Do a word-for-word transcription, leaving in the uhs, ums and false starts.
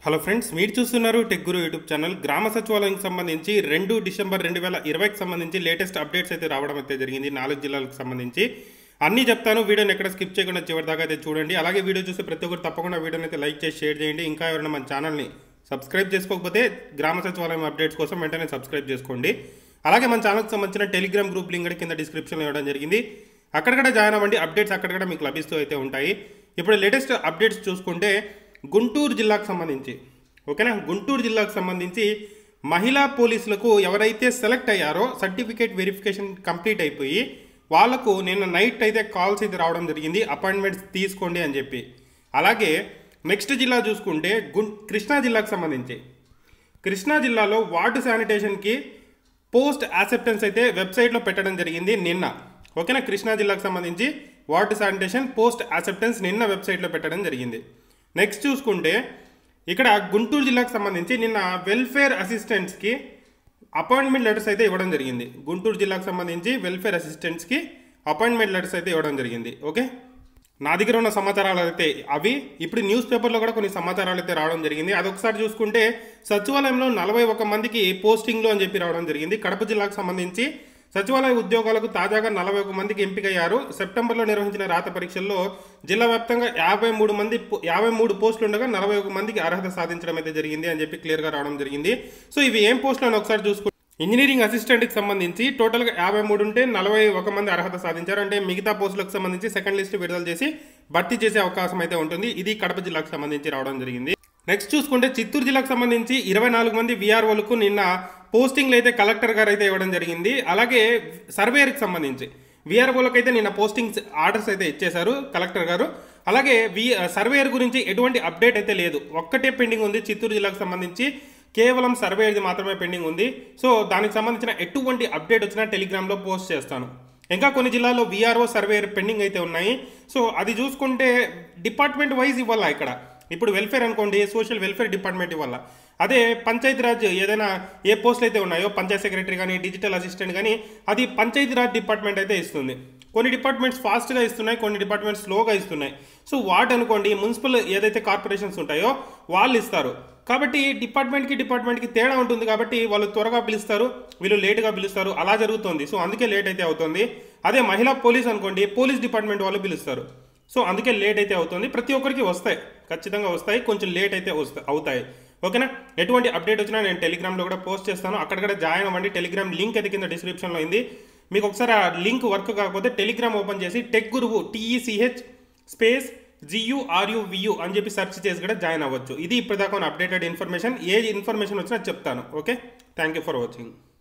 Hello friends, మీరు చూస్తున్నారు tech గురు YouTube channel. గ్రామ సచివాలయానికి సంబంధించి రెండు డిసెంబర్ రెండు వేల ఇరవైకి సంబంధించి లేటెస్ట్ అప్డేట్స్ అయితే రావడం అయితే జరిగింది. నాలుగు జిల్లాలకు సంబంధించి అన్నీ చెప్తాను. వీడియోని ఎక్కడ స్కిప్ చేయకుండా చివరి దాకా అయితే చూడండి. అలాగే వీడియో చూసి ప్రతి ఒక్కరు తప్పకుండా వీడియోని అయితే లైక్ చేసి షేర్ చేయండి. ఇంకా ఎవరైనా మన ఛానల్ని సబ్స్క్రైబ్ చేసుకోకపోతే గ్రామ సచివాలయం అప్డేట్స్ కోసం వెంటనే సబ్స్క్రైబ్ చేసుకోండి. అలాగే మన ఛానల్కి సంబంధించిన టెలిగ్రామ్ గ్రూప్ లింక్ కింద డిస్క్రిప్షన్లో ఇవ్వడం జరిగింది. అక్కడక్కడ జాయిన్ అవ్వండి. అప్డేట్స్ అక్కడక్కడ మీకు లభిస్తూ అయితే ఉంటాయి. ఇప్పుడు లేటెస్ట్ అప్డేట్స్ చూసుకుంటే గుంటూరు జిల్లాకు సంబంధించి ఓకేనా గుంటూరు జిల్లాకు సంబంధించి మహిళా పోలీసులకు ఎవరైతే సెలెక్ట్ అయ్యారో సర్టిఫికేట్ వెరిఫికేషన్ కంప్లీట్ అయిపోయి వాళ్లకు నిన్న నైట్ అయితే కాల్స్ అయితే రావడం జరిగింది, అపాయింట్మెంట్స్ తీసుకోండి అని చెప్పి. అలాగే నెక్స్ట్ జిల్లా చూసుకుంటే గు కృష్ణా జిల్లాకు సంబంధించి కృష్ణా జిల్లాలో వార్డు శానిటేషన్కి పోస్ట్ యాక్సెప్టెన్స్ అయితే వెబ్సైట్లో పెట్టడం జరిగింది నిన్న. ఓకేనా కృష్ణా జిల్లాకు సంబంధించి వార్డు శానిటేషన్ పోస్ట్ యాక్సెప్టెన్స్ నిన్న వెబ్సైట్లో పెట్టడం జరిగింది. నెక్స్ట్ చూసుకుంటే ఇక్కడ గుంటూరు జిల్లాకు సంబంధించి నిన్న వెల్ఫేర్ అసిస్టెంట్స్కి అపాయింట్మెంట్ లెటర్స్ అయితే ఇవ్వడం జరిగింది. గుంటూరు జిల్లాకు సంబంధించి వెల్ఫేర్ అసిస్టెంట్స్కి అపాయింట్మెంట్ లెటర్స్ అయితే ఇవ్వడం జరిగింది. ఓకే, నా దగ్గర ఉన్న సమాచారాలు అయితే అవి. ఇప్పుడు న్యూస్ పేపర్లో కూడా కొన్ని సమాచారాలు అయితే రావడం జరిగింది. అదొకసారి చూసుకుంటే సచివాలయంలో నలభై ఒక మందికి పోస్టింగ్లు అని చెప్పి రావడం జరిగింది. కడప జిల్లాకు సంబంధించి సచివాలయ ఉద్యోగాలకు తాజాగా నలభై ఒక మందికి ఎంపికయ్యారు. సెప్టెంబర్లో నిర్వహించిన రాత పరీక్షల్లో జిల్లా వ్యాప్తంగా యాభై మూడు మంది యాభై మూడు పోస్టులు ఉండగా నలభై ఒక మందికి అర్హత సాధించడం అయితే జరిగింది అని చెప్పి క్లియర్గా రావడం జరిగింది. సో ఇవి ఏం పోస్టులు అని ఒకసారి చూసుకుంటే ఇంజనీరింగ్ అసిస్టెంట్కి సంబంధించి టోటల్గా యాభై మూడు ఉంటే నలభై ఒక మంది అర్హత సాధించారు. అంటే మిగతా పోస్టులకు సంబంధించి సెకండ్ లిస్ట్ విడుదల చేసి భర్తీ చేసే అవకాశం అయితే ఉంటుంది. ఇది కడప జిల్లాకు సంబంధించి రావడం జరిగింది. నెక్స్ట్ చూసుకుంటే చిత్తూరు జిల్లాకు సంబంధించి ఇరవై నాలుగు మంది విఆర్ఓలకు నిన్న పోస్టింగ్లు అయితే కలెక్టర్ గారు అయితే ఇవ్వడం జరిగింది. అలాగే సర్వేయర్కి సంబంధించి విఆర్ఓలకు అయితే నిన్న పోస్టింగ్స్ ఆర్డర్స్ అయితే ఇచ్చేశారు కలెక్టర్ గారు. అలాగే వి సర్వేయర్ గురించి ఎటువంటి అప్డేట్ అయితే లేదు, ఒక్కటే పెండింగ్ ఉంది. చిత్తూరు జిల్లాకు సంబంధించి కేవలం సర్వేయర్ది మాత్రమే పెండింగ్ ఉంది. సో దానికి సంబంధించిన ఎటువంటి అప్డేట్ వచ్చినా టెలిగ్రామ్లో పోస్ట్ చేస్తాను. ఇంకా కొన్ని జిల్లాల్లో విఆర్ఓ సర్వేయర్ పెండింగ్ అయితే ఉన్నాయి. సో అది చూసుకుంటే డిపార్ట్మెంట్ వైజ్ ఇవ్వాలా. ఇక్కడ ఇప్పుడు వెల్ఫేర్ అనుకోండి, సోషల్ వెల్ఫేర్ డిపార్ట్మెంట్ ఇవ్వాలా. అదే పంచాయతీరాజ్ ఏదైనా ఏ పోస్టులు అయితే ఉన్నాయో పంచాయత్ సెక్రటరీ కానీ డిజిటల్ అసిస్టెంట్ కానీ అది పంచాయతీరాజ్ డిపార్ట్మెంట్ అయితే ఇస్తుంది. కొన్ని డిపార్ట్మెంట్స్ ఫాస్ట్గా ఇస్తున్నాయి, కొన్ని డిపార్ట్మెంట్స్ స్లోగా ఇస్తున్నాయి. సో వాటి అనుకోండి మున్సిపల్ ఏదైతే కార్పొరేషన్స్ ఉంటాయో వాళ్ళు ఇస్తారు. కాబట్టి డిపార్ట్మెంట్కి డిపార్ట్మెంట్కి తేడా ఉంటుంది. కాబట్టి వాళ్ళు త్వరగా పిలుస్తారు, వీళ్ళు లేటుగా పిలుస్తారు, అలా జరుగుతుంది. సో అందుకే లేట్ అయితే అవుతుంది. అదే మహిళా పోలీస్ అనుకోండి, పోలీస్ డిపార్ట్మెంట్ వాళ్ళు పిలుస్తారు. సో అందుకే లేట్ అయితే అవుతుంది. ప్రతి ఒక్కరికి వస్తాయి, ఖచ్చితంగా వస్తాయి, కొంచెం లేట్ అయితే వస్తాయి అవుతాయి. ఓకేనా, ఎటువంటి అప్డేట్ వచ్చినా నేను టెలిగ్రామ్లో కూడా పోస్ట్ చేస్తాను. అక్కడక్కడ జాయిన్ అవ్వండి. టెలిగ్రామ్ లింక్ అయితే కింద డిస్క్రిప్షన్లో ఉంది. మీకు ఒకసారి ఆ లింక్ వర్క్ కాకపోతే టెలిగ్రామ్ ఓపెన్ చేసి టెక్ గురువు టీఈసిహెచ్ స్పేస్ జియుఆర్యువియు అని చెప్పి సెర్చ్ చేసి కూడా జాయిన్ అవ్వచ్చు. ఇది ఇప్పటిదాకా అప్డేటెడ్ ఇన్ఫర్మేషన్. ఏ ఇన్ఫర్మేషన్ వచ్చినా చెప్తాను. Okay, thank you for watching.